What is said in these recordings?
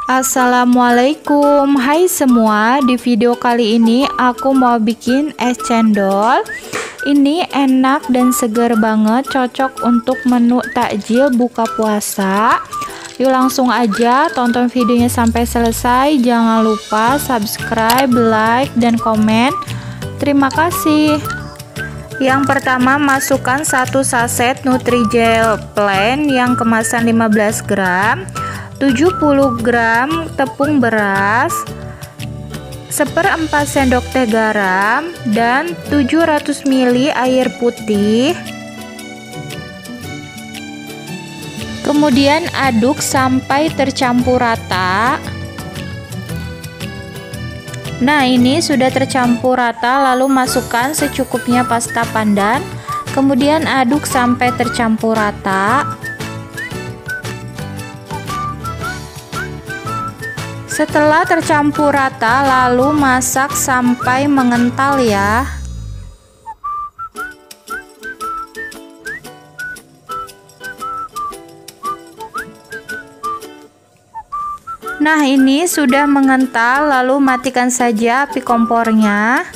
Assalamualaikum, hai semua. Di video kali ini aku mau bikin es cendol. Ini enak dan segar banget, cocok untuk menu takjil buka puasa. Yuk langsung aja tonton videonya sampai selesai. Jangan lupa subscribe, like, dan komen. Terima kasih. Yang pertama, masukkan 1 saset Nutrijel plain yang kemasan 15 gram, 70 gram tepung beras, 1/4 sendok teh garam, dan 700 ml air putih. Kemudian aduk sampai tercampur rata. Nah, ini sudah tercampur rata, lalu masukkan secukupnya pasta pandan. Kemudian aduk sampai tercampur rata. Setelah tercampur rata, lalu masak sampai mengental ya. Nah, ini sudah mengental, lalu matikan saja api kompornya.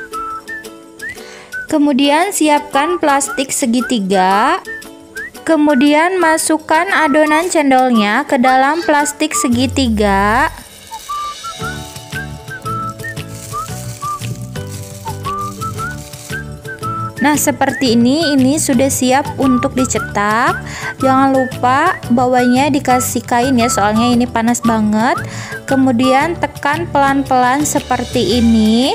Kemudian siapkan plastik segitiga. Kemudian masukkan adonan cendolnya ke dalam plastik segitiga. Nah, seperti ini sudah siap untuk dicetak. Jangan lupa bawahnya dikasih kain ya, soalnya ini panas banget. Kemudian tekan pelan-pelan seperti ini.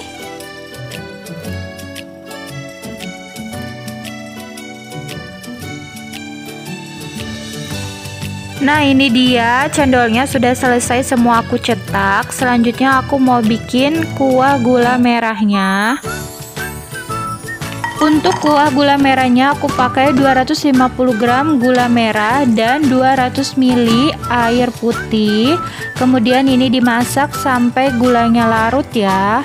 Nah, ini dia cendolnya sudah selesai semua aku cetak. Selanjutnya aku mau bikin kuah gula merahnya. Untuk kuah gula merahnya aku pakai 250 gram gula merah dan 200 ml air putih. Kemudian ini dimasak sampai gulanya larut ya.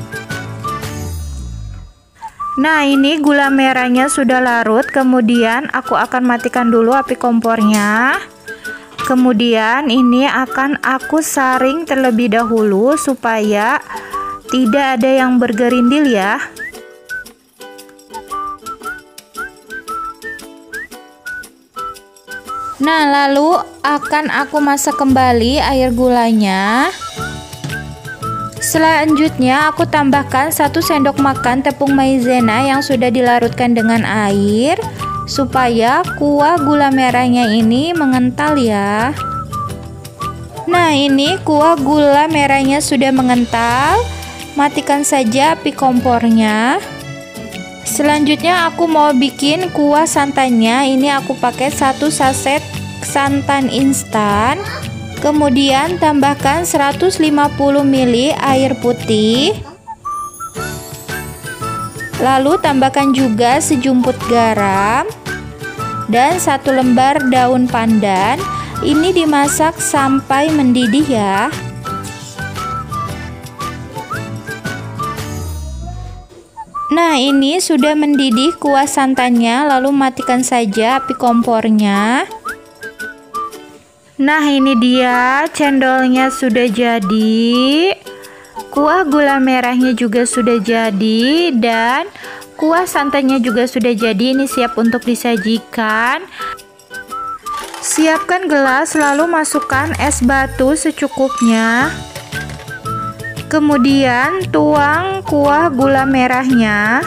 Nah, ini gula merahnya sudah larut. Kemudian aku akan matikan dulu api kompornya. Kemudian ini akan aku saring terlebih dahulu supaya tidak ada yang bergerindil ya. Nah, lalu akan aku masak kembali air gulanya. Selanjutnya aku tambahkan 1 sendok makan tepung maizena yang sudah dilarutkan dengan air supaya kuah gula merahnya ini mengental ya. Nah, ini kuah gula merahnya sudah mengental. Matikan saja api kompornya. Selanjutnya aku mau bikin kuah santannya. Ini aku pakai 1 saset santan instan. Kemudian tambahkan 150 ml air putih. Lalu tambahkan juga sejumput garam dan 1 lembar daun pandan. Ini dimasak sampai mendidih ya. Nah, ini sudah mendidih kuah santannya, lalu matikan saja api kompornya. Nah, ini dia cendolnya sudah jadi. Kuah gula merahnya juga sudah jadi dan kuah santannya juga sudah jadi. Ini siap untuk disajikan. Siapkan gelas, lalu masukkan es batu secukupnya. Kemudian tuang kuah gula merahnya.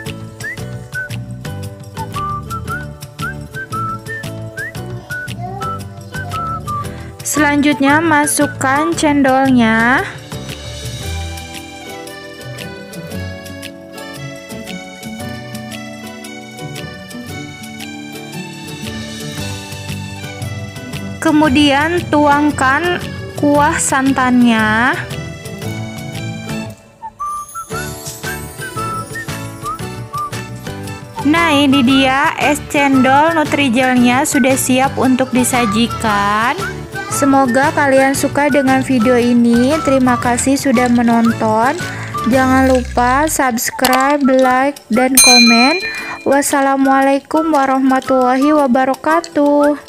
Selanjutnya masukkan cendolnya. Kemudian tuangkan kuah santannya. Nah, ini dia es cendol Nutrijelnya sudah siap untuk disajikan. Semoga kalian suka dengan video ini. Terima kasih sudah menonton. Jangan lupa subscribe, like, dan komen. Wassalamualaikum warahmatullahi wabarakatuh.